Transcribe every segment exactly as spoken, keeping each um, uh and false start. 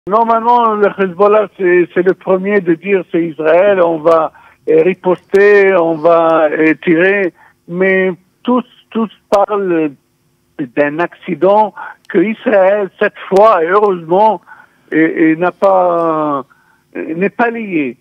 Normalement, le Hezbollah, c'est le premier de dire c'est Israël, on va euh, riposter, on va euh, tirer, mais tous, tous parlent d'un accident que Israël, cette fois, et heureusement, n'a pas, n'est pas lié.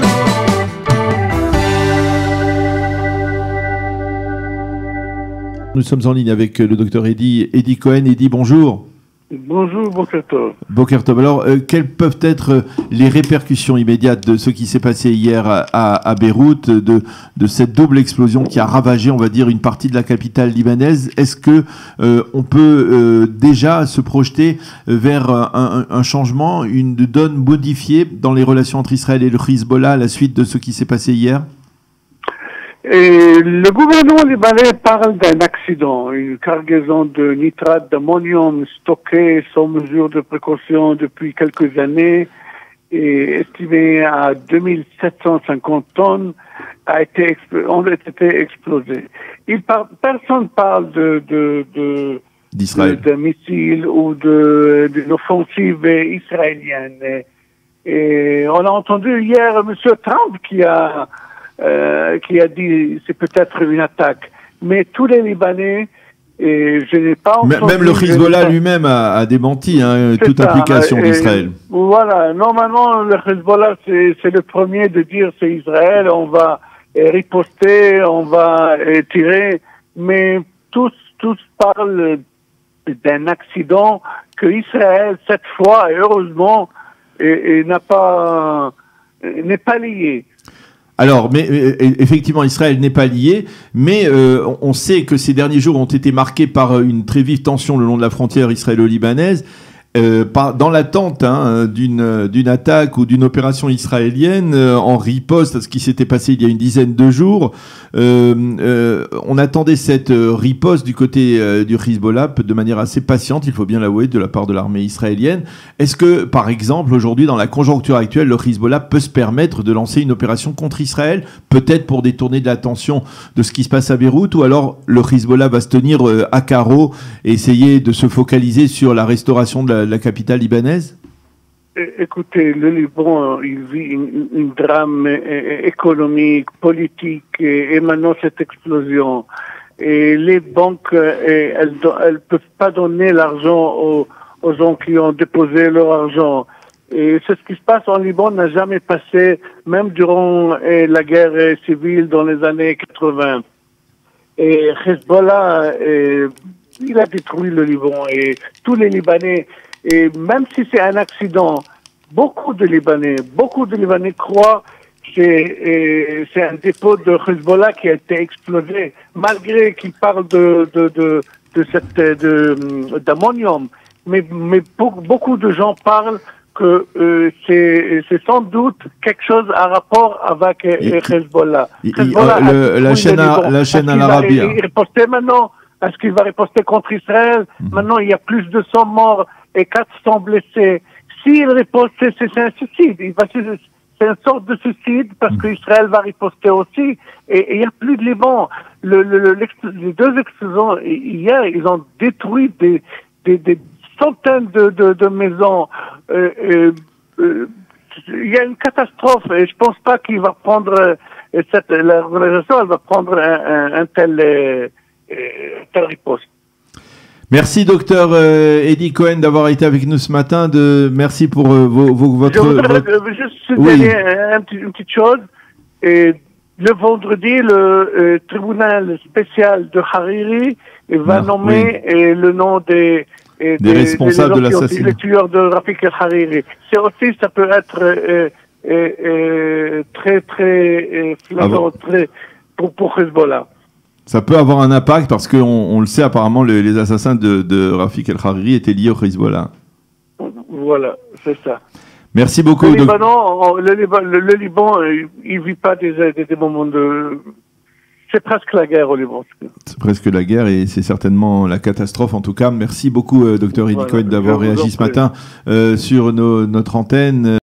Nous sommes en ligne avec le docteur Eddie, Eddie Cohen. Eddie, bonjour. Bonjour, Boker Tov. Boker Tov. Alors, euh, quelles peuvent être les répercussions immédiates de ce qui s'est passé hier à, à, à Beyrouth, de, de cette double explosion qui a ravagé, on va dire, une partie de la capitale libanaise? Est-ce que euh, on peut euh, déjà se projeter vers un, un, un changement, une donne modifiée dans les relations entre Israël et le Hezbollah à la suite de ce qui s'est passé hier? Et le gouvernement libanais parle d'un accident, une cargaison de nitrate d'ammonium stocké sans mesure de précaution depuis quelques années et estimé à deux mille sept cent cinquante tonnes a été ont été explosé. Il par, personne parle de de de d'Israël, de, de missiles ou de d'une offensive israélienne. Et, et on a entendu hier M. Trump qui a Euh, qui a dit c'est peut-être une attaque. Mais tous les Libanais, et je n'ai pas entendu... Même le Hezbollah lui-même a, a démenti hein, toute ça, application d'Israël. Voilà, normalement le Hezbollah c'est le premier de dire c'est Israël, on va euh, riposter, on va euh, tirer, mais tous, tous parlent d'un accident que Israël, cette fois, et heureusement, n'a pas, n'est pas lié. Alors, mais effectivement, Israël n'est pas lié, mais euh, on sait que ces derniers jours ont été marqués par une très vive tension le long de la frontière israélo-libanaise, euh, par, dans l'attente hein, d'une d'une attaque ou d'une opération israélienne euh, en riposte à ce qui s'était passé il y a une dizaine de jours. Euh, euh, on attendait cette riposte du côté euh, du Hezbollah de manière assez patiente, il faut bien l'avouer, de la part de l'armée israélienne. Est-ce que, par exemple, aujourd'hui, dans la conjoncture actuelle, le Hezbollah peut se permettre de lancer une opération contre Israël, peut-être pour détourner de l'attention de ce qui se passe à Beyrouth, ou alors le Hezbollah va se tenir euh, à carreau et essayer de se focaliser sur la restauration de la, de la capitale libanaise? Écoutez, le Liban, il vit une, une drame économique, politique, et, et maintenant cette explosion. Et les banques, et, elles ne peuvent pas donner l'argent aux, aux gens qui ont déposé leur argent. Et c'est ce qui se passe en Liban n'a jamais passé, même durant et, la guerre civile dans les années quatre-vingt. Et Hezbollah, et, il a détruit le Liban et tous les Libanais. Et même si c'est un accident, beaucoup de Libanais, beaucoup de Libanais croient que c'est un dépôt de Hezbollah qui a été explosé, malgré qu'ils parlent de de de de cette de d'ammonium. Mais mais beaucoup de gens parlent que euh, c'est c'est sans doute quelque chose à rapport avec et, Hezbollah. Il, Hezbollah euh, le, la chaîne à, la chaîne à l'Arabie. Il ripostait maintenant. Est-ce qu'il va riposter contre Israël? Mm-hmm. Maintenant, il y a plus de cent morts et quatre cents blessés. S'il riposte, c'est un suicide. C'est une sorte de suicide parce mm-hmm. qu'Israël va riposter aussi. Et il n'y a plus de Liban. Le, le, le, les deux explosions, hier, ils ont détruit des, des, des centaines de, de, de maisons. Euh, euh, euh, il y a une catastrophe et je pense pas qu'il va prendre, euh, cette, l'organisation, elle va prendre un, un, un tel... Euh, riposte. Merci docteur euh, Eddie Cohen d'avoir été avec nous ce matin. De merci pour euh, vos, vos, votre. Je voudrais votre... juste souligner oui. un, un petit, une petite chose. Et le vendredi, le euh, tribunal spécial de Hariri va ah, nommer oui. et, le nom des, et, des, des responsables des de l'assassinat, les tueurs de Rafik el-Hariri. C'est aussi, ça peut être euh, euh, euh, très très euh, flagrant, ah bon. très pour pour Hezbollah. Ça peut avoir un impact parce qu'on on le sait apparemment, les, les assassins de, de Rafik el-Hariri étaient liés au Hezbollah. Voilà, c'est ça. Merci beaucoup. Le Liban, le, Liban, le, le Liban, il vit pas des, des, des moments de... C'est presque la guerre au Liban. C'est presque la guerre et c'est certainement la catastrophe en tout cas. Merci beaucoup, euh, docteur Eddie Cohen, d'avoir réagi ce matin euh, sur nos, notre antenne.